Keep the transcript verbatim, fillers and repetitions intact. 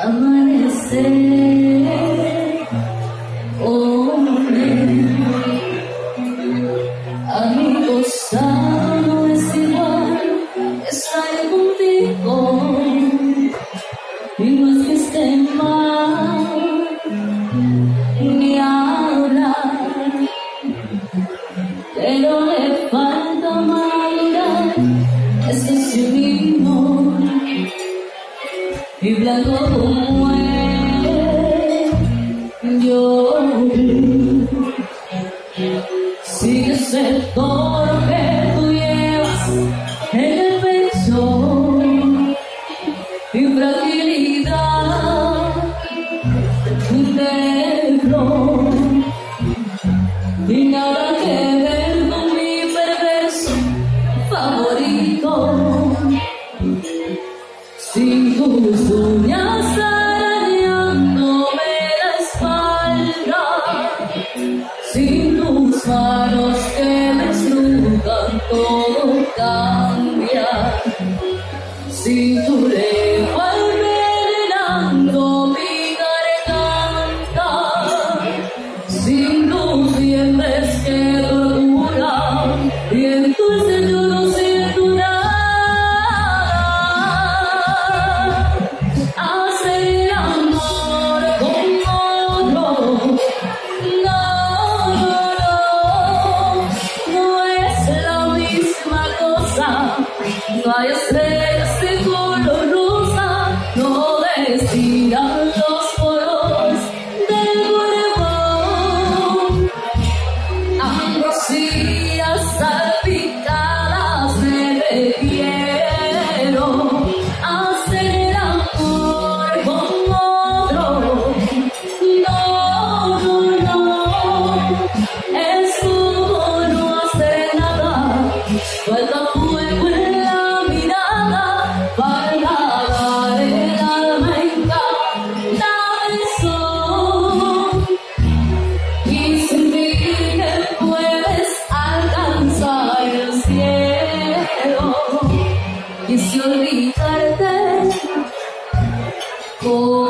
amanecer, hombre, a mi costado no es igual estar contigo, y no es que esté mal ni hablar, pero le falta madurar, es que si vino y blanco como él, yo vi. Sigues el toro que tú llevas en el pecho y fragilidad de flor, y nada que ver con mi perverso favorito. Sin tus uñas arañándome la espalda, sin tus manos que me estrujan, todo cambia. Sin tu lengua envenenando mi garganta, sin tus dientes que torturan, y en tu yo no siento nada. Hacer amor con otro, no, no, no, no es la misma cosa. No hay estrellas de color rosa, no desfilan los poros del cuerpo. Ambrosías salpicadas de quiero hacer amor con otro. No, no, no, es como no hacer nada. Falta fuego en la mirada para dar el alma en cada beso, y sentir que puedes alcanzar el cielo y si olvidarte.